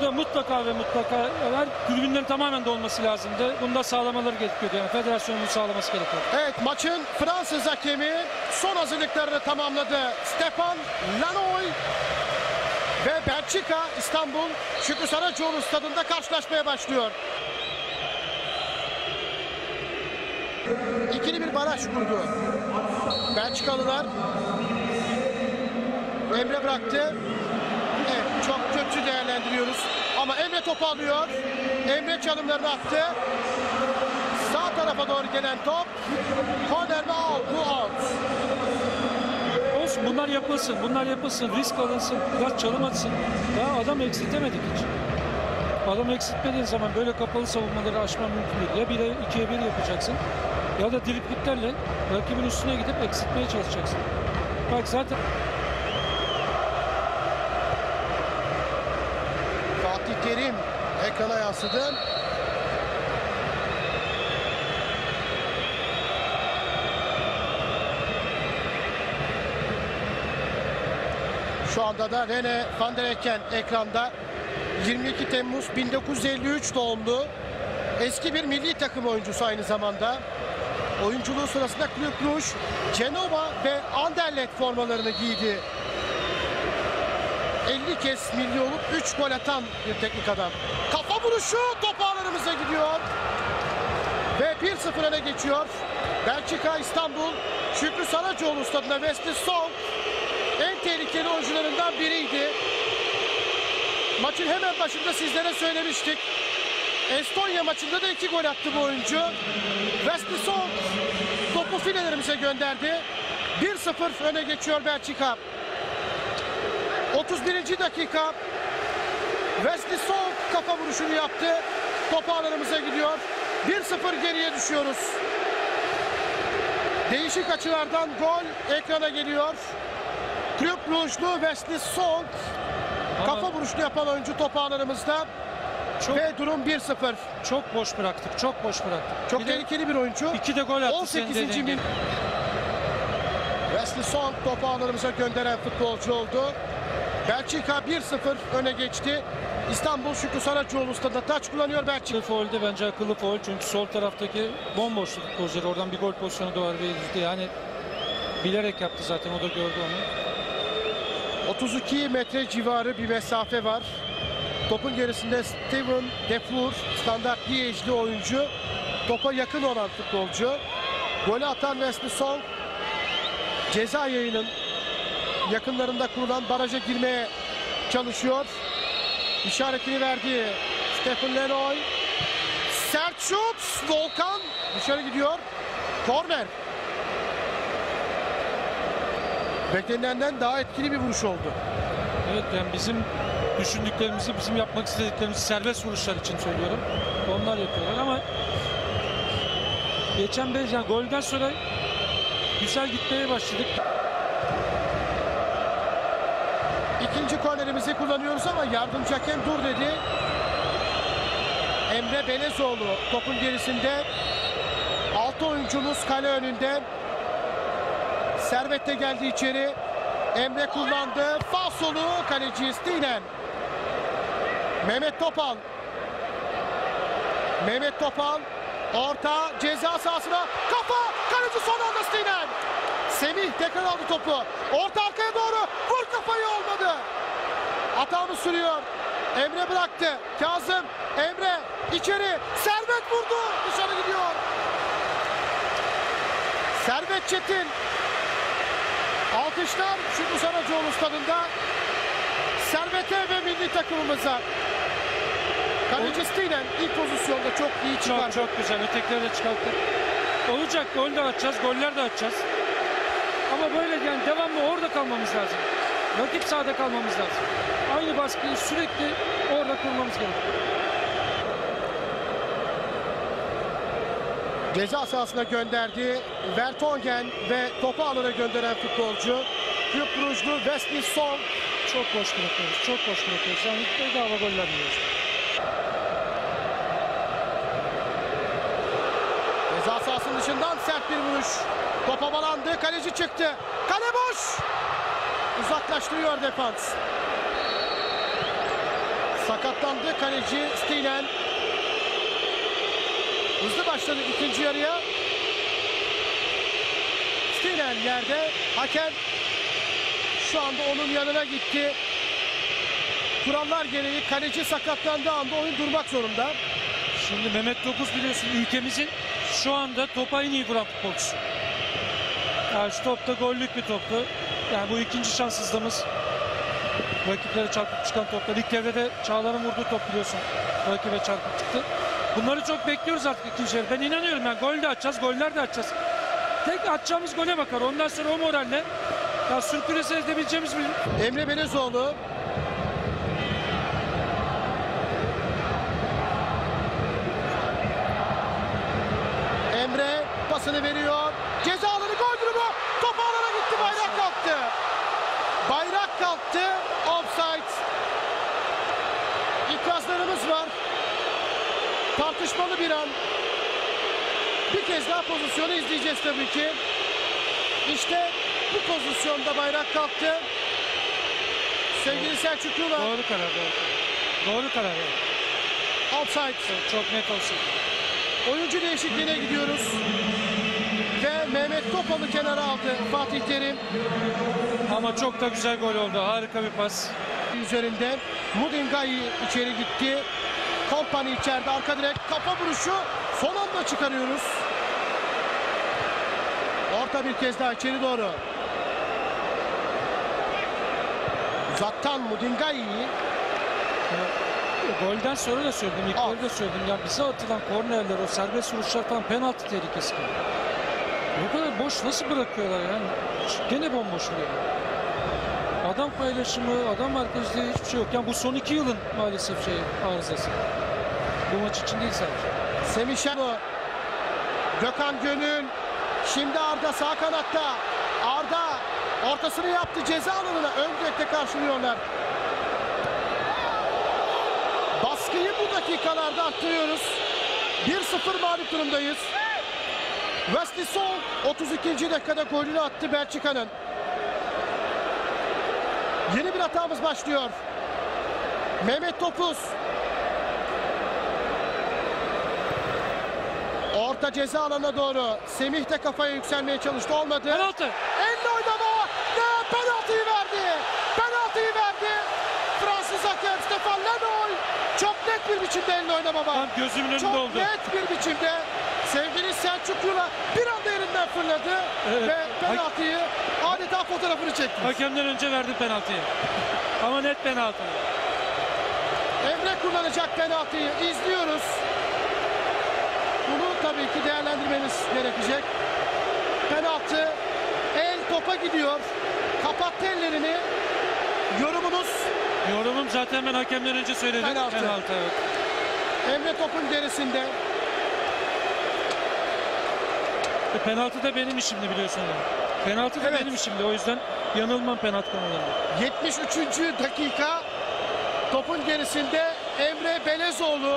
burada mutlaka ve mutlaka var. Tribünlerin tamamen dolması lazımdı. Bunu da sağlamaları gerekiyordu. Yani federasyonun bunu sağlaması gerekiyor. Evet, maçın Fransız hakemi son hazırlıklarını tamamladı. Stefan Lanoy ve Belçika İstanbul Şükrü Saracoğlu stadında karşılaşmaya başlıyor. İkili bir baraj kurdu Belçikalılar. Emre bıraktı. Evet, çok kötü değerlendiriyoruz. Ama Emre topu alıyor. Emre çalımlarını attı. Sağ tarafa doğru gelen top. Korner ve out. Bu out. Olsun, bunlar yapılsın. Bunlar yapılsın. Risk alınsın. Biraz çalım atsın. Daha adam eksiltemedik hiç. Adam eksiltmediğin zaman böyle kapalı savunmaları aşman mümkün değil. Ya 1'e 2'ye 1 yapacaksın. Ya da dripliklerle rakibin üstüne gidip eksiltmeye çalışacaksın. Bak zaten Fatih Terim ekrana yansıdı. Şu anda da Rene van der Eycken ekranda. 22 Temmuz 1953 doğumlu. Eski bir milli takım oyuncusu aynı zamanda. Oyunculuğu sırasında Club Rouge, Genova ve Anderlecht formalarını giydi. 50 kez milli olup 3 gol atan bir teknik adam. Kafa vuruşu top ağlarımıza gidiyor. Ve 1-0 öne geçiyor. Belçika İstanbul Şükrü Saracoğlu stadında Wesley Song en tehlikeli oyuncularından biriydi. Maçın hemen başında sizlere söylemiştik. Estonya maçında da 2 gol attı bu oyuncu. Wesley Song topu filelerimize gönderdi. 1-0 öne geçiyor Belçika. 31. dakika. Wesley Song kafa vuruşunu yaptı. Top ağlarımıza gidiyor. 1-0 geriye düşüyoruz. Değişik açılardan gol ekrana geliyor. Club Rouge'lu Wesley Song kafa vuruşunu yapan oyuncu top ağlarımızda. Ve durum 1-0. çok boş bıraktık. Çok boş bıraktık. Çok tehlikeli bir oyuncu. 2 de gol attı. 18. min. Wesley Song topu ağlarımıza gönderen futbolcu oldu. Belçika 1-0 öne geçti. İstanbul Şükrü Saracoğlu stadında taç kullanıyor Belçika. Faulde bence akıllı faul çünkü sol taraftaki bomboştu futbolcuları. Oradan bir gol pozisyonu doğabilirdi. Yani bilerek yaptı zaten, o da gördü onu. 32 metre civarı bir mesafe var. Topun gerisinde Steven Defour, standart Liège'li oyuncu. Topa yakın olan futbolcu. Golü atan Wesley Song ceza yayının yakınlarında kurulan baraja girmeye çalışıyor. İşaretini verdi Stefan Lanoy. Sert şut. Volkan dışarı gidiyor. Korner. Beklenenden daha etkili bir vuruş oldu. Evet, yani bizim düşündüklerimizi, bizim yapmak istediklerimizi serbest vuruşlar için söylüyorum. Onlar yapıyorlar ama geçen yani golden sonra güzel gitmeye başladık. İkinci kornerimizi kullanıyoruz ama yardımcı hakem dur dedi. Emre Belezoğlu topun gerisinde. 6 oyuncumuz kale önünde. Servet de geldi içeri. Emre kullandı. Falsolu kaleci Stinen. Mehmet Topal. Mehmet Topal. Orta ceza sahasına. Kafa. Kaleci son anda Stinen. Semih tekrar aldı topu. Orta arkaya doğru. Vur kafayı, olmadı. Hatamız sürüyor. Emre bıraktı. Kazım. Emre içeri. Servet vurdu. Dışarı gidiyor. Servet Çetin. Alkışlar Şükrü Saracoğlu stadında. Servet'e ve milli takımımıza. Kaleci Stinen ilk pozisyonda çok iyi çıkardı. Çok güzel. Ötekileri de çıkarttı. Olacak. Gol de atacağız. Goller de atacağız. Ama böyle yani devamlı orada kalmamız lazım. Rakip sahada kalmamız lazım. Aynı baskıyı sürekli orada kurmamız gerekiyor. Ceza sahasına gönderdi. Vertonghen ve topu alana gönderen futbolcu. Club Rouge'lu Wesley Song. Çok boş bırakıyoruz. Çok boş bırakıyoruz. Yani bedava goller yiyoruz. Ceza sahasının dışından sert bir vuruş. Top havalandı. Kaleci çıktı. Kale boş. Uzaklaştırıyor defans. Sakatlandı kaleci Stinen. Hızlı başladı ikinci yarıya. Stinen yerde. Hakem şu anda onun yanına gitti. Kurallar gereği kaleci sakatlandığı anda oyun durmak zorunda. Şimdi Mehmet Topuz biliyorsun ülkemizin şu anda topa en iyi vuran futbolcusu. Yani şu top da gollük bir toptu. Yani bu ikinci şanssızlığımız. Rakiplere çarpıp çıkan toplar. İlk devrede Çağlar'ın vurduğu top biliyorsun. Rakibe çarpıp çıktı. Bunları çok bekliyoruz artık ikinci yarı. Ben inanıyorum yani gol de atacağız, goller de atacağız. Tek atacağımız gole bakar. Ondan sonra o moralle ya sürpriz edebileceğimiz bir... Emre Belezoğlu. Emre pasını veriyor. Ceza alanı gol durumu. Top ağlara gitti. Bayrak kalktı. Bayrak kalktı. Offside. İtirazlarımız var. Tartışmalı bir an. Bir kez daha pozisyonu izleyeceğiz tabii ki. İşte bu pozisyonda bayrak kalktı. Sevgili Selçuk Yula. Doğru karar, doğru karar. Offside. Çok net olsun. Oyuncu değişikliğine gidiyoruz. Ve Mehmet Topal'ı kenara aldı Fatih Terim. Ama çok da güzel gol oldu. Harika bir pas. Üzerinde Mudingai içeri gitti. Kompany içeride, arka direk, kafa vuruşu. Son anda çıkarıyoruz. Orta bir kez daha içeri doğru. Uzaktan Mudingai. Golden sonra da söyledim, ilk golde söyledim. Ya bize atılan kornerler, o serbest vuruşlar falan penaltı tehlikesi. Bu kadar boş nasıl bırakıyorlar yani? Gene bomboş oluyor. Adam paylaşımı, adam merkezde hiçbir şey yok. Yani bu son 2 yılın maalesef arızası. Bu maç için değil sadece. Semih Şenol. Gökhan Gönül. Şimdi Arda sağ kanatta. Arda ortasını yaptı ceza alanına. Ön direkte karşılıyorlar. Baskıyı bu dakikalarda arttırıyoruz. 1-0 mağlup durumdayız. Wesley Sol 32. dakikada golünü attı Belçika'nın. Yeni bir hatamız başlıyor. Mehmet Topuz. Orta ceza alanına doğru. Semih de kafaya yükselmeye çalıştı. Olmadı. Penaltı. Elle oynama. Ve penaltıyı verdi. Penaltıyı verdi. Fransız hakem Stefan Lenoy. Çok net bir biçimde elle oynama var. Tam gözümün önünde Çok oldu. net bir biçimde. Sevgili Selçuk Yula bir anda yerinden fırladı. Evet. Ve penaltıyı adeta fotoğrafını çekti. Hakemden önce verdi penaltıyı. Ama net penaltı. Emre kullanacak penaltıyı izliyoruz. Bunu tabii ki değerlendirmemiz gerekecek. Penaltı. El topa gidiyor. Kapattı ellerini. Yorumunuz? Yorumum zaten ben hakemden önce söyledim. Penaltı. Evet. Emre topun gerisinde. Penaltı da benim işimdi biliyorsun. Penaltı da Evet. benim işimdi. O yüzden yanılmam penaltı konularında. 73. dakika. Topun gerisinde Emre Belezoğlu.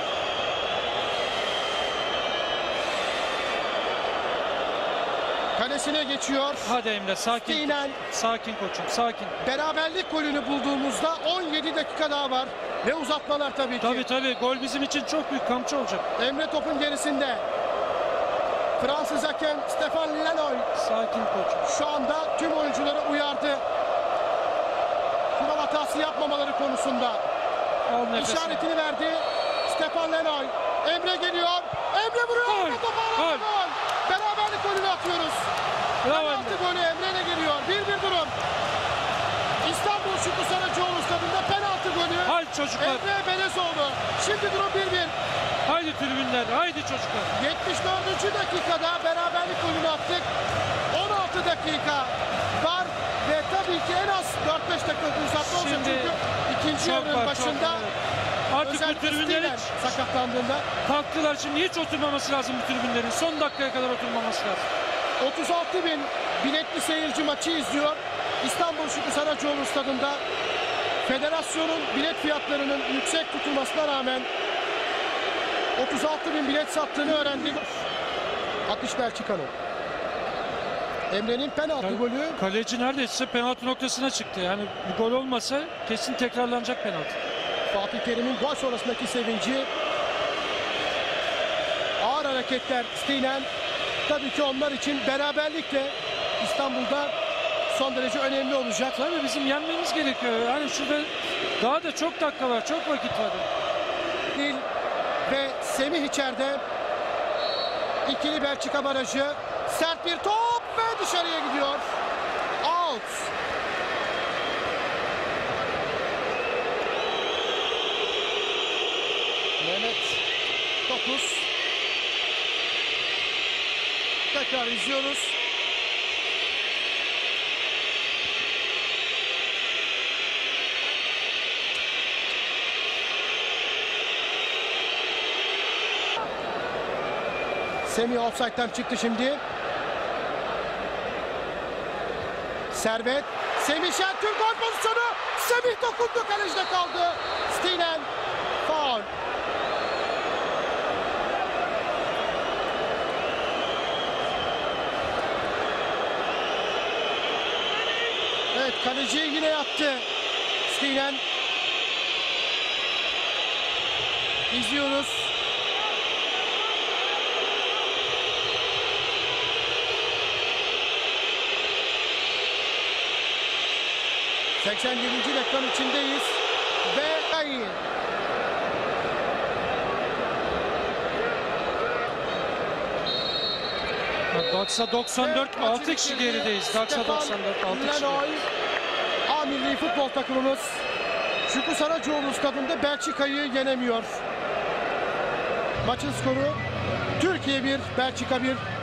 Kalesine geçiyor. Hadi Emre sakin. Stinen. Sakin koçum sakin. Beraberlik golünü bulduğumuzda 17 dakika daha var. Ve uzatmalar tabii ki. Tabii gol bizim için çok büyük kamçı olacak. Emre topun gerisinde. Fransız hakem Stefan Lenoy Sakin koçum. şu anda tüm oyuncuları uyardı. Kural hatası yapmamaları konusunda. Al nefesini. İşaretini verdi. Stefan Lenoy. Emre geliyor. Emre vuruyor. Gol, Emre topu alıyor. gol. Gol. Beraberlik golünü atıyoruz. Bravo Penaltı Emre. golü Emre'yle geliyor. 1-1 durum. İstanbul Şükrü Saracoğlu stadında penaltı golü. Haydi çocuklar. Emre Belezoğlu. Şimdi durum 1-1. Haydi tribünler. Haydi çocuklar. 74. dakikada beraberlik golünü attık. 16 dakika var ve tabii ki en az 4-5 dakika uzatma olacak Şimdi çünkü ikinci Çok yarının var, başında çok var. Artık bu özellikle tribünler Stiller hiç sakatlandığında kalktılar. Şimdi hiç oturmaması lazım bu tribünlerin. Son dakikaya kadar oturmaması lazım. 36 bin biletli seyirci maçı izliyor. İstanbul Şükrü Saracoğlu stadında federasyonun bilet fiyatlarının yüksek tutulmasına rağmen 36 bin bilet sattığını öğrendik. Atış Belçika'nın. Emre'nin penaltı golü. Kaleci neredeyse penaltı noktasına çıktı. Yani bu gol olmasa kesin tekrarlanacak penaltı. Fatih Terim'in gol sonrasındaki sevinci. Ağır hareketler Stinen. Tabii ki onlar için beraberlik de İstanbul'da son derece önemli olacak. Tabii bizim yenmemiz gerekiyor. Yani şurada daha da çok dakika var, çok vakit var. Nil ve Semih içeride. İkili Belçika barajı. Sert bir top ve dışarıya gidiyor. Out. Mehmet Topuz. Tekrar izliyoruz. Semih offside'den çıktı şimdi. Servet. Semih Şentürk gol pozisyonu. Semih dokundu, kalecide kaldı. Stinen. Faul. Evet, kaleci yine yattı. Stinen. İzliyoruz. ...87. dakika içindeyiz. Ve iyi. Dakika 94, 6 kişi gerideyiz. Dakika 94, 6 kişi. A milli futbol takımımız Şükrü Saracoğlu stadında Belçika'yı yenemiyor. Maçın skoru Türkiye 1, Belçika 1.